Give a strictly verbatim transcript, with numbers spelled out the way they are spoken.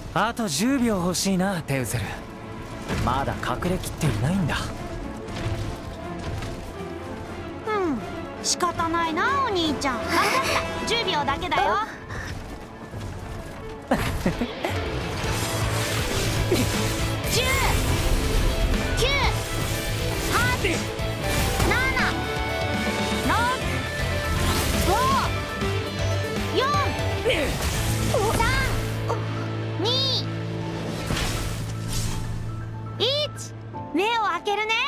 あとじゅうびょう欲しいな、テウゼル。まだ隠れきっていないんだ。 うん、仕方ないな、お兄ちゃん。分かった、じゅうびょうだけだよ。じゅう、きゅう、はち、なな、ろく、ご、よん、さん、に、いち。目を開けるね。